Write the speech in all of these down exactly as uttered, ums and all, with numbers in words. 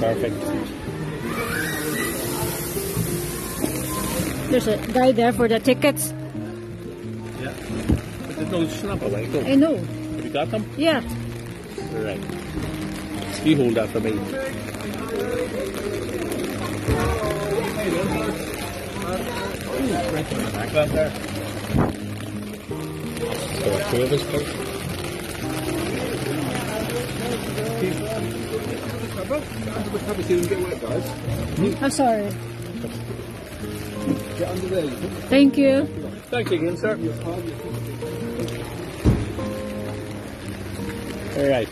Perfect. There's a guy there for the tickets. Yeah. But there's no snap away. Go. I know. Have you got them? Yeah. Right. You hold that for me. Right on the back left there. So two of us both. Have a seat and get wet, guys. I'm sorry. Get under there. Thank you. Thanks again, sir. All right.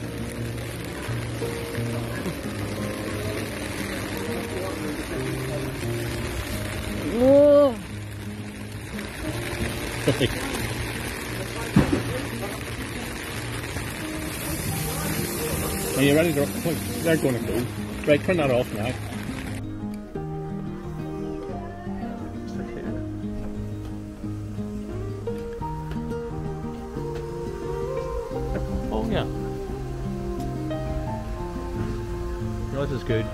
Oh. Are you ready to? They're going to go. Right, turn that off now. Oh yeah. Yours is good.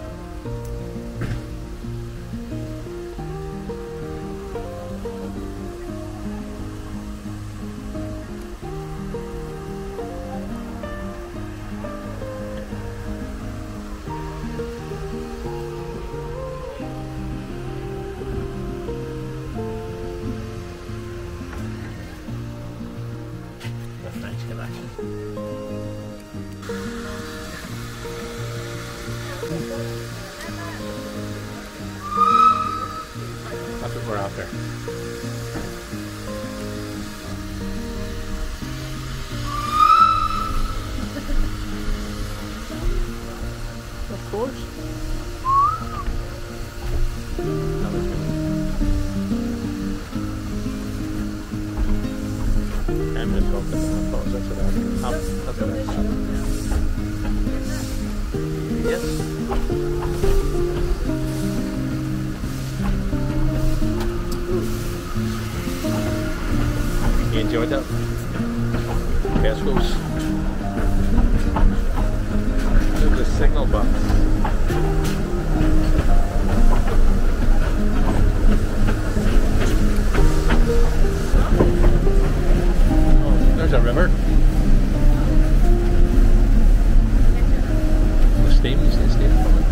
That's what we're after. Of course. That was good. I'm going to talk to them. That's what I have. That's what I have. Yes. You enjoyed that? Tesco's. Look at the signal box. Oh, there's a river. The steam, you see steam coming.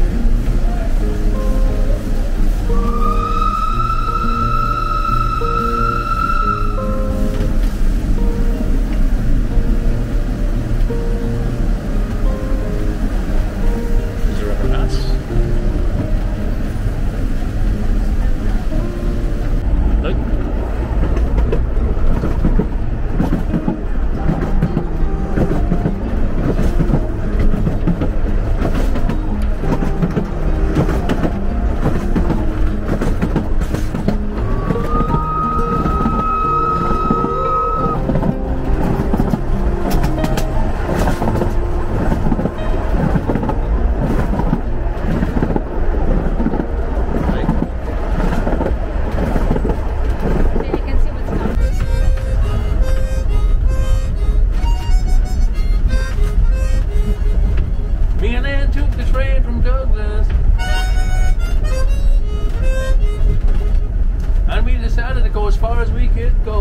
As far as we could go.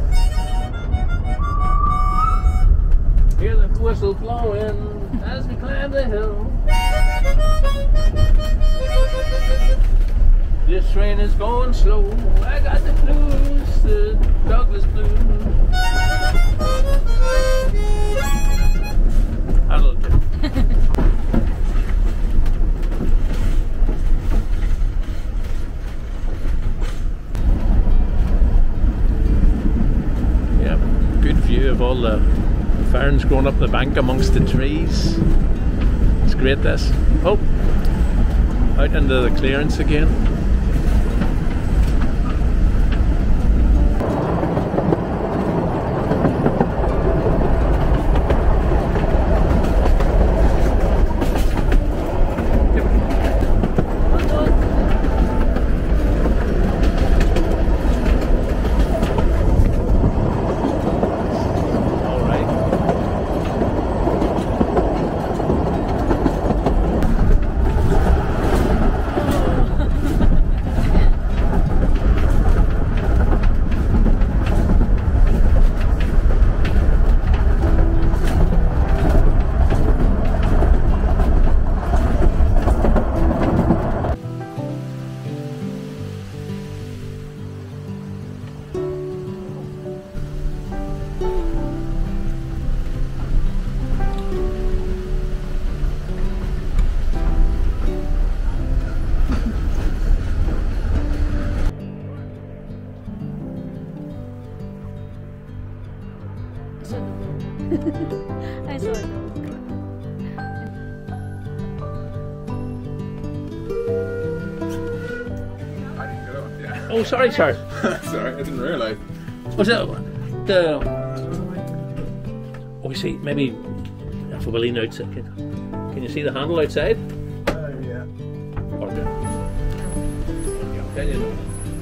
Hear the whistle blowing as we climb the hill. This train is going slow. I got the blues, the Douglas blues. I loved it. View of all the ferns growing up the bank amongst the trees. It's great this. Oh, out into the clearance again. I saw it. I didn't get up, yeah. Oh, sorry, sir. Sorry, I didn't realise. Was it the? Oh, you see, maybe if we lean outside, can, can you see the handle outside? Uh, yeah. Or the? I'm telling you.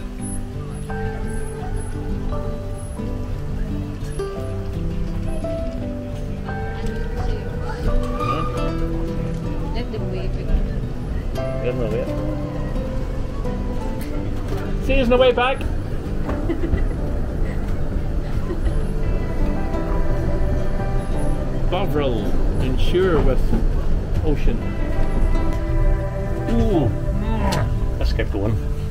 Let them wait. Give them a wait. See you on the way back. Bovril, insure with ocean. Ooh, let's get going.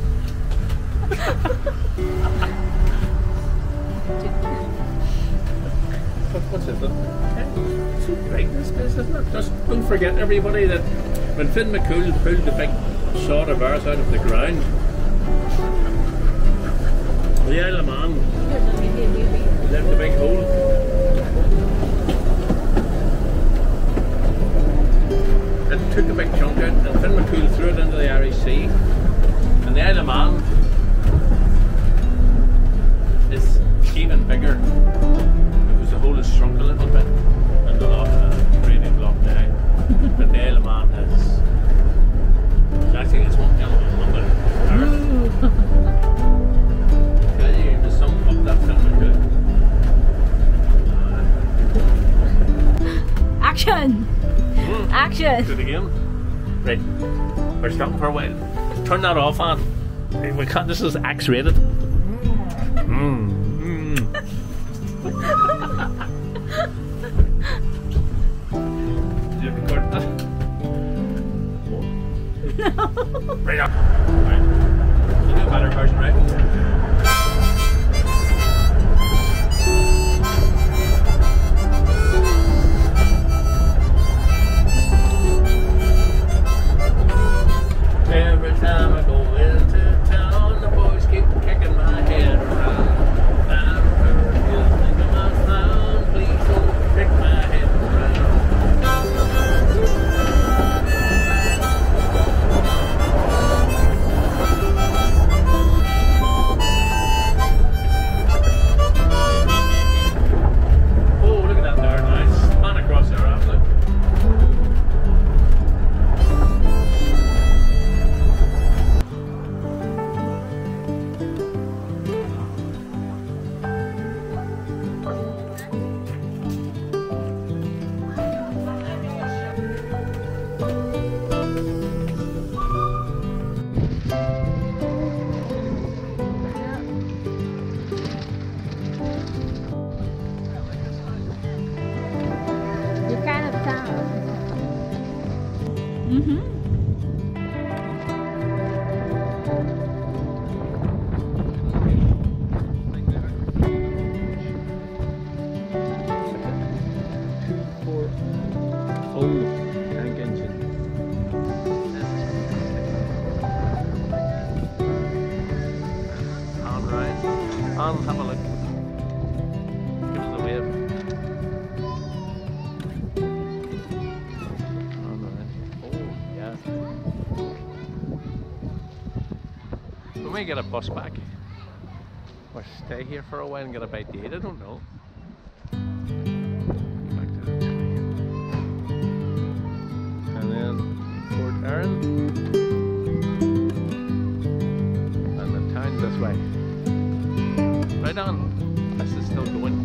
What's it? It's right, this place, isn't it? Just don't forget, everybody, that when Finn McCool pulled the big shot of ours out of the ground, the Isle of Man left a big hole. It took a big chunk out, and Finn McCool threw it into the Irish Sea. And the Isle of Man is even bigger because the hole has shrunk a little bit and the lock uh, really blocked down. But the Isle of Man is, is actually it's one hell of a number. Tell you to sum up that Finn McCool. Action! Mm. Action! Do it again. Right, we're stopping for a while. Turn that off, on. We can't. This is X rated. Mm. Mm. Did you record that? No. Right up. Right. You do a better version, right? Every time I go into town, the boys keep kicking my head around. I'm perfect, think of my frown. Please don't kick my head around. Oh, look at that there, nice. Man across there, absolutely. You kind of town. Mm-hmm. Oh, tank engine. On right. On, have a look. Give us a wave. On right. Oh, yeah. We may get a bus back. Or stay here for a while and get a bite to eat, I don't know. Back to the and then Port Erin, and the town this way. Right on. This is still going.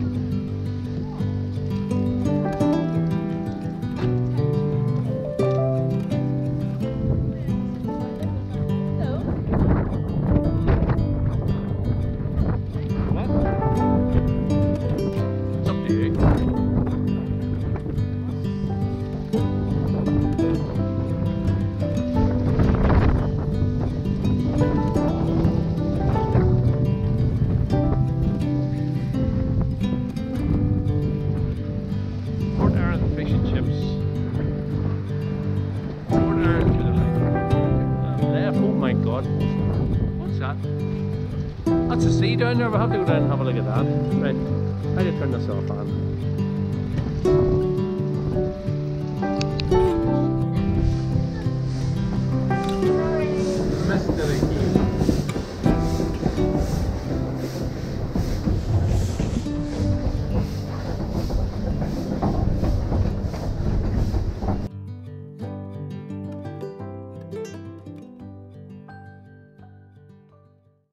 What? It's up to you. Port Erin fish and chips. Port Erin to the left. Uh, left. Oh my god. What's that? That's a sea down there. We'll have to go down and have a look at that. Right. How do you turn this off on?